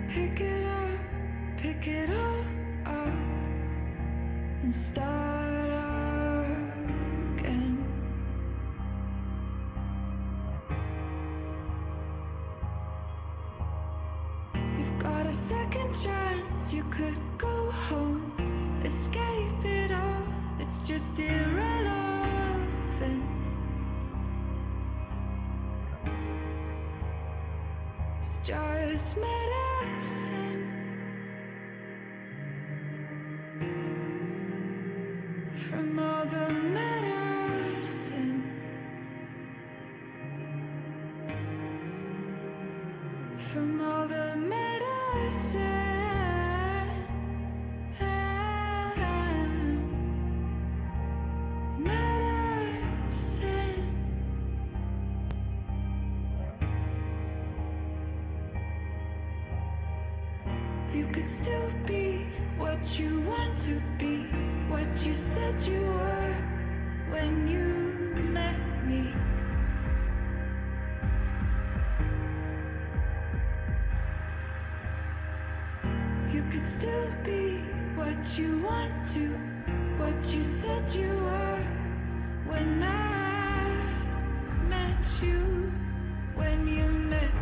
pick it all up and start again. You've got a second chance, you could go home, escape it all, it's just irrelevant. It's just medicine from all the medicine, from all the medicine. You could still be what you want to be, what you said you were when you met me. You could still be what you want to, what you said you were when I met you, when you met me.